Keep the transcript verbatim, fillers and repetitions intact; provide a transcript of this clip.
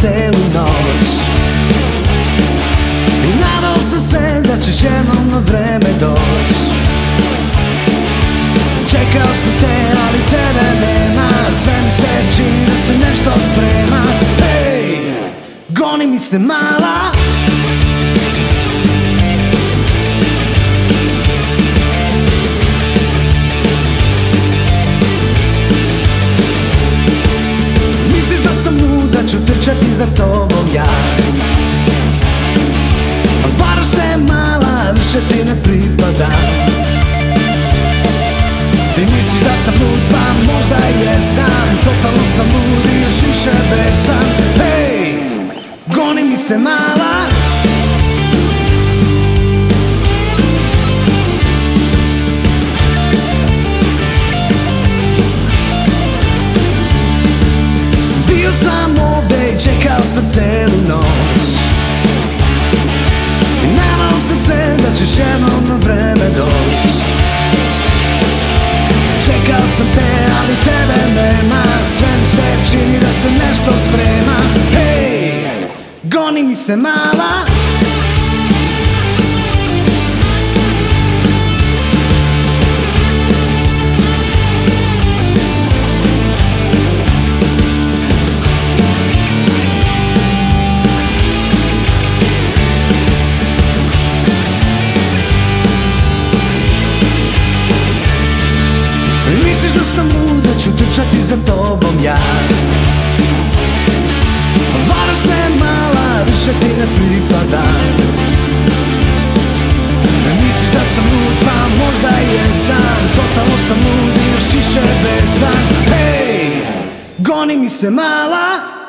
celu noć i nadao sam se da ćeš jednom na vreme doć. Čekao sam te, ali tebe nema, sve mi se čini da se nešto sprema. Hej, goni mi se mala, misliš da sam lud, da ću trčati za tobom ja. Varaš se mala, više ti ne pripadam. Ti misliš da sam lud, pa možda jesam. Totalno sam lud i još više besan. Hej, goni mi se mala, bio sam ovde i čekao sam celu noć i nadao sam se da ćeš jednom na vreme doć. Čekao sam te, ali tebe nema, sve mi se čini da se nešto sprema. Hej, goni mi se mala, misliš da sam lud, da ću trčati za tobom ja. Varaš se mala, više ti ne pripadam. Misliš da sam lud, pa možda jesam. Totalno sam lud i još više besan. Hej, goni mi se mala,